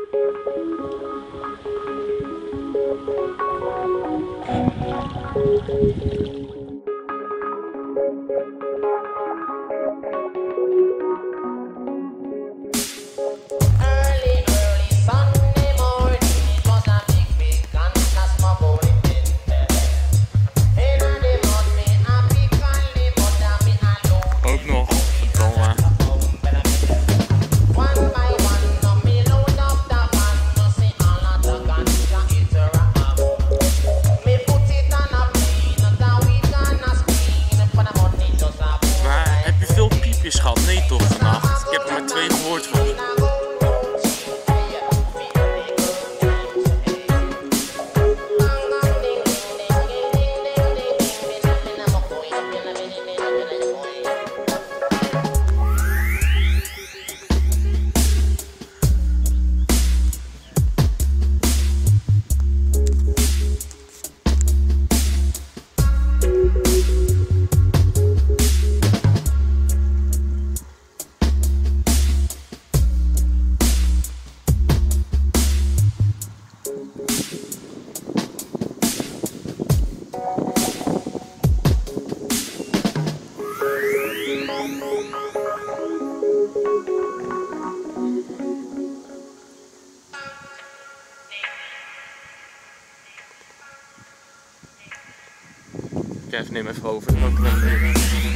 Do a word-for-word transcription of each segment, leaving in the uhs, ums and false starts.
Kev, neem even over. Dan kan ik dan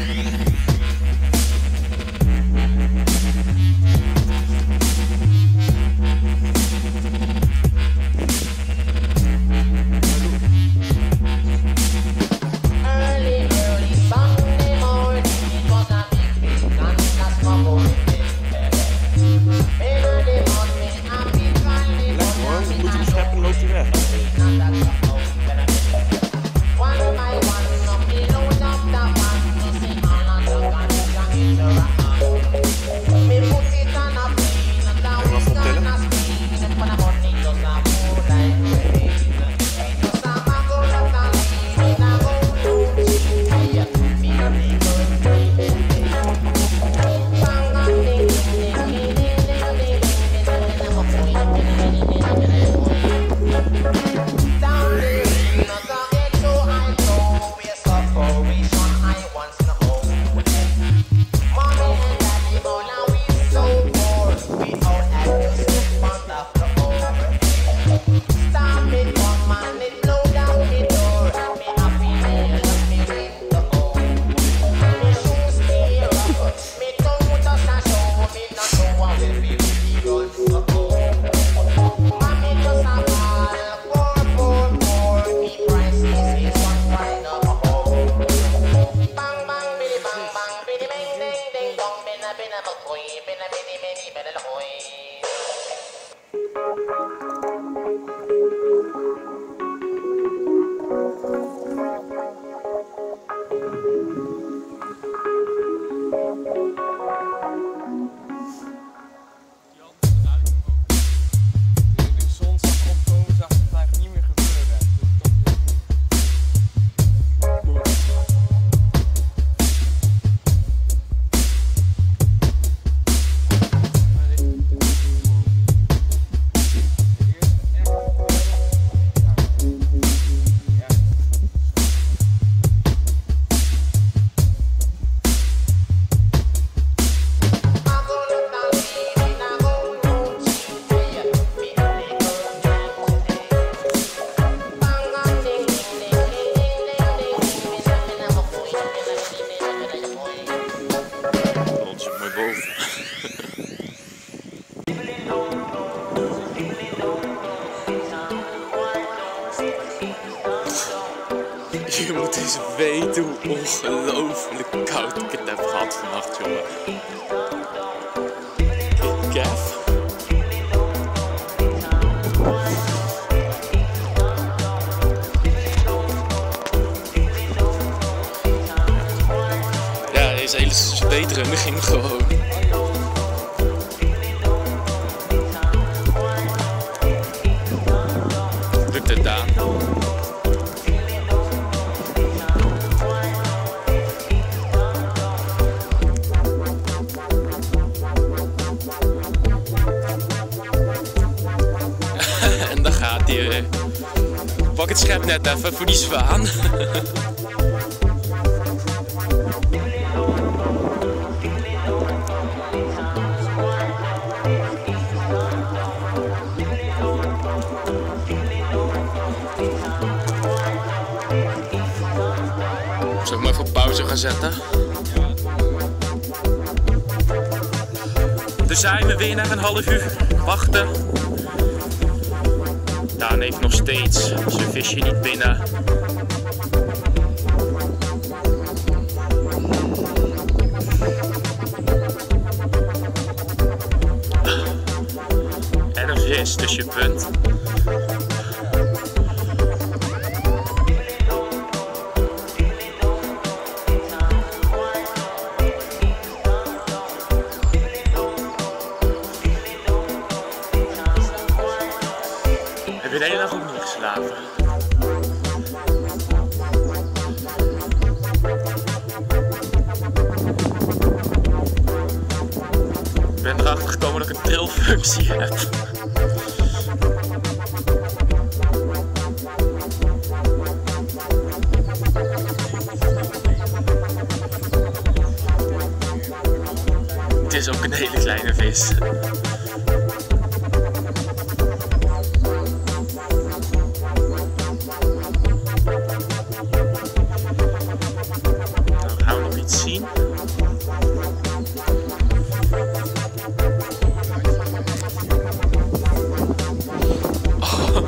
Je moet eens weten hoe ongelooflijk koud ik het heb gehad vannacht, jongen. Kev? Ja, deze hele zweterende ging gewoon. Lukt het aan? hier. Pak het schep net even voor die zwaan. Zal ik maar even op pauze gaan zetten? Daar zijn we weer na een half uur wachten. Daan heeft nog steeds zijn visje niet binnen. En een vis dus je punt. Heb je de hele dag ook niet geslapen? Ik ben erachter gekomen dat ik een trilfunctie heb. Het is ook een hele kleine vis. Zien. Oh.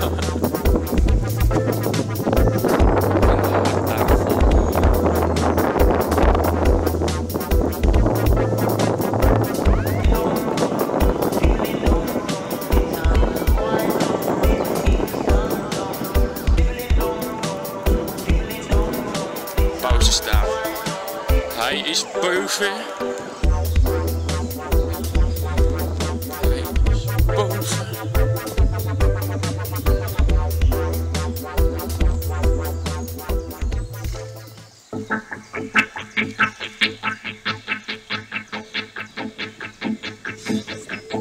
Pauze staan. Hij is boven. Hij is boven.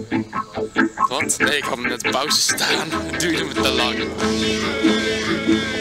Wat? Nee, ik had hem net pauze staan. Het duurde me te lang.